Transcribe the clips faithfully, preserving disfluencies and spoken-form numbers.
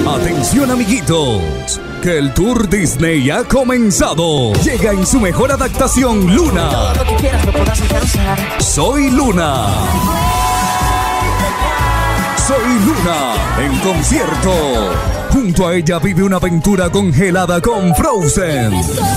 Atención amiguitos, que el Tour Disney ha comenzado. Llega en su mejor adaptación Luna. Todo lo que quieras me podrás alcanzar. Soy Luna. Soy Luna en concierto. Junto a ella vive una aventura congelada con Frozen.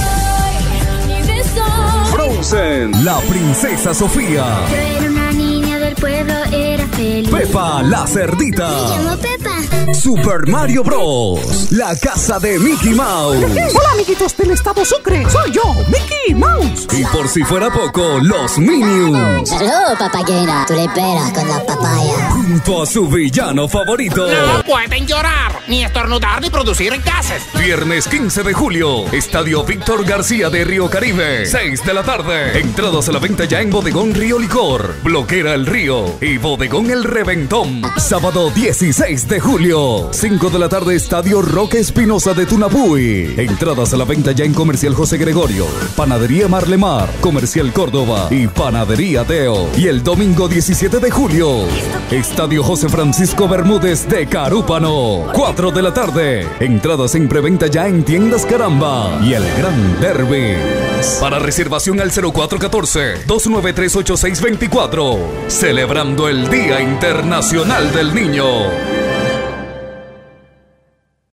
Frozen, la princesa Sofía. Yo era una niña del pueblo, era feliz. Pepa, la cerdita. Me llamo Pepa. Super Mario Bros. La casa de Mickey Mouse. Hola amiguitos del estado Sucre, soy yo, Mickey Mouse. Y por si fuera poco, los Minions. Hello, papayera. Tú le esperas con la papaya. Junto a su villano favorito. No pueden llorar, ni estornudar, ni producir gases. Viernes quince de julio, Estadio Víctor García de Río Caribe, seis de la tarde. Entradas a la venta ya en Bodegón Río Licor, Bloquera El Río y Bodegón El Reventón. Sábado dieciséis de julio, cinco de la tarde, Estadio Roque Espinosa de Tunapuy. Entradas a la venta ya en Comercial José Gregorio, Panadería Marlemar, Comercial Córdoba y Panadería Teo. Y el domingo diecisiete de julio, Estadio José Francisco Bermúdez de Carúpano, cuatro de la tarde. Entradas en preventa ya en Tiendas Caramba y el Gran Derby. Para reservación al cero cuatro uno cuatro, dos nueve tres, ocho seis dos cuatro. Celebrando el Día Internacional del Niño.